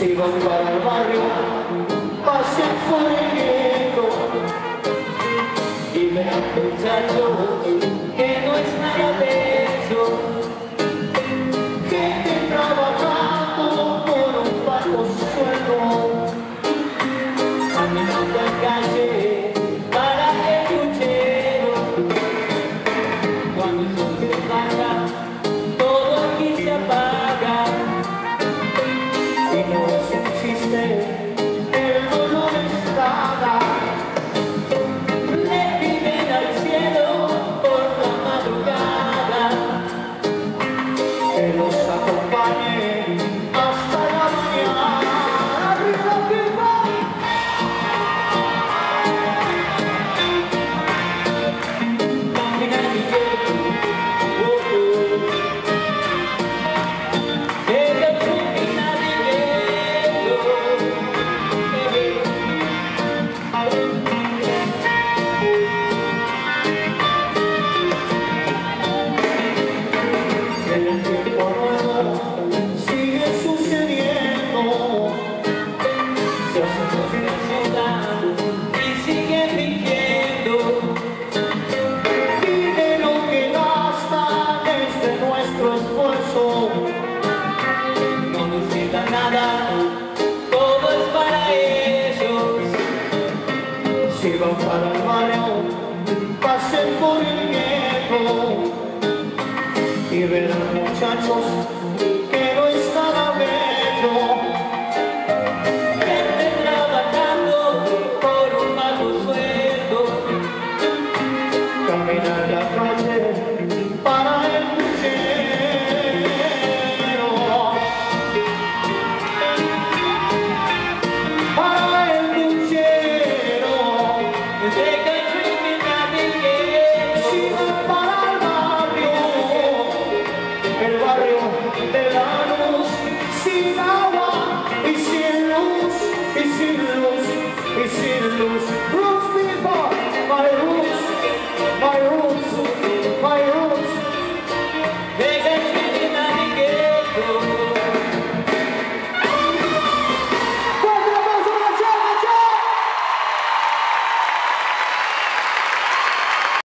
Si van para el barrio, pasen por el gueto y verán muchachos que no es nada de eso. Gente trabajando por un bajo sueldo, caminando en calle para el puchero. Cuando el sol se baja, todo aquí se apaga. Y no es un chiste, el dolor está. Le piden al cielo por la madrugada que los acompañe hasta la mañana. ¡Arriba, arriba! Camina mi gueto, el tiempo nuevo sigue sucediendo, se hacen los ciudad y siguen fingiendo. Dinero que gastan desde nuestro esfuerzo, no necesitan nada, todo es para ellos. Si van para el barrio, pasen por el gueto y verán muchachos que no es nada bello. Gente trabajando por un bajo sueldo, caminan la calle para el puchero. Para el puchero. They can dream in nothing. Si van para el barrio